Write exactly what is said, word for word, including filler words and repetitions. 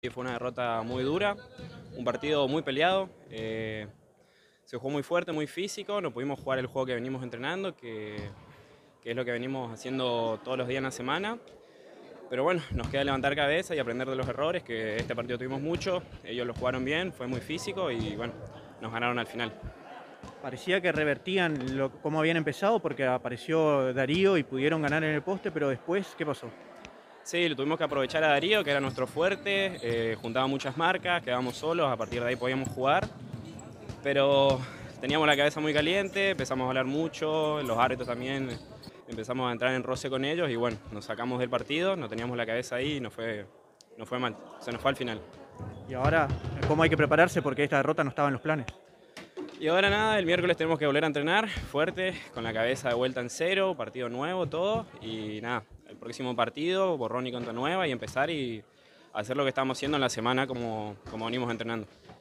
Fue una derrota muy dura, un partido muy peleado, eh, se jugó muy fuerte, muy físico, no pudimos jugar el juego que venimos entrenando, que, que es lo que venimos haciendo todos los días en la semana. Pero bueno, nos queda levantar cabeza y aprender de los errores, que este partido tuvimos mucho, ellos lo jugaron bien, fue muy físico y bueno, nos ganaron al final. Parecía que revertían lo, cómo habían empezado porque apareció Darío y pudieron ganar en el poste, pero después, ¿qué pasó? Sí, lo tuvimos que aprovechar a Darío, que era nuestro fuerte, eh, juntaba muchas marcas, quedábamos solos, a partir de ahí podíamos jugar, pero teníamos la cabeza muy caliente, empezamos a hablar mucho, los árbitros también empezamos a entrar en roce con ellos y bueno, nos sacamos del partido, no teníamos la cabeza ahí y nos fue, nos fue mal, se nos fue al final. Y ahora, ¿cómo hay que prepararse? Porque esta derrota no estaba en los planes. Y ahora nada, el miércoles tenemos que volver a entrenar fuerte, con la cabeza de vuelta en cero, partido nuevo, todo. Y nada, el próximo partido, borrón y cuenta nueva y empezar y hacer lo que estamos haciendo en la semana como, como venimos entrenando.